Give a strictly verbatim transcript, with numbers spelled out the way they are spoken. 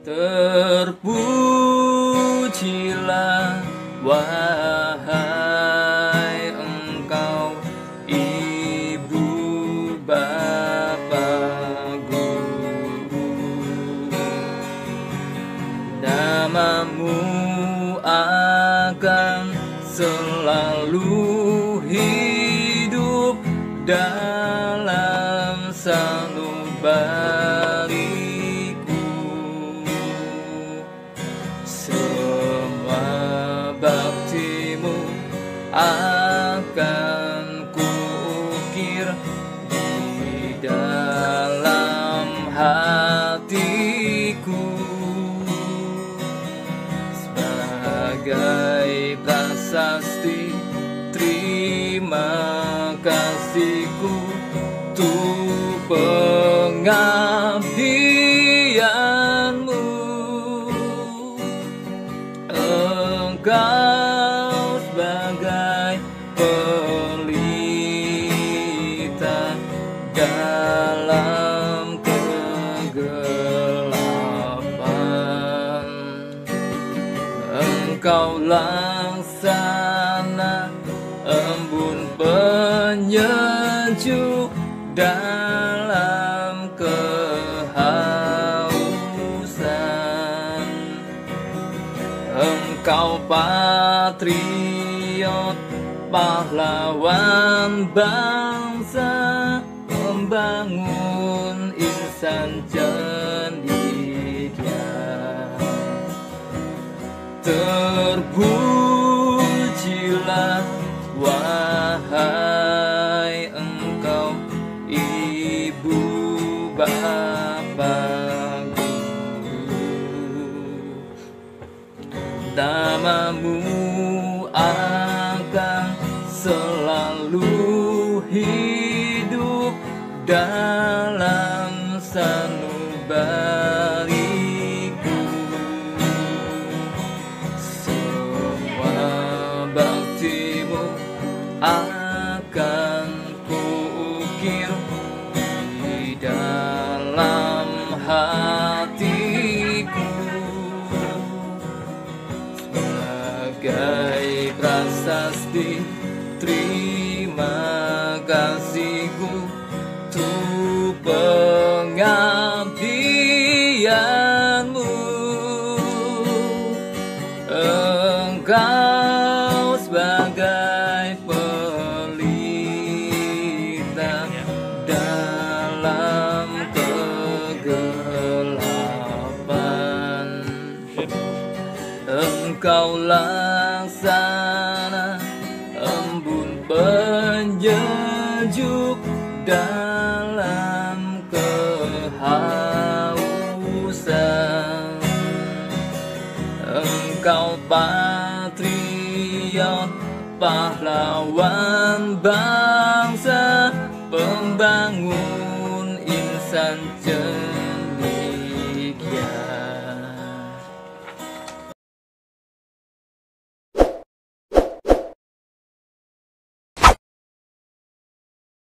Terpujilah wahai Engkau, Ibu Bapa Guru. Namamu akan selalu hidup dalam sanubariku. Semua baktimu akan kuukir di dalam hatiku, sebagai prasasti terima kasihku untuk pengabdianmu. Engkau sebagai pelita dalam kegelapan. Engkau laksana embun penyejuk dalam kehausan. Engkau patriot, pahlawan bangsa, membangun insan cendekia. Terpujilah wahai Engkau, Ibu Bapa Guru. Namamu akan selalu hidup dalam sanubariku. Semua baktimu akan kuukir di dalam hatiku, sebagai prasasti terima kasihku untuk pengabdianmu. Engkau sebagai pelita dalam kegelapan. Engkau laksana embun penyejuk dalam kehausan. Engkau patriot, pahlawan bangsa, pembangun insan cendekia.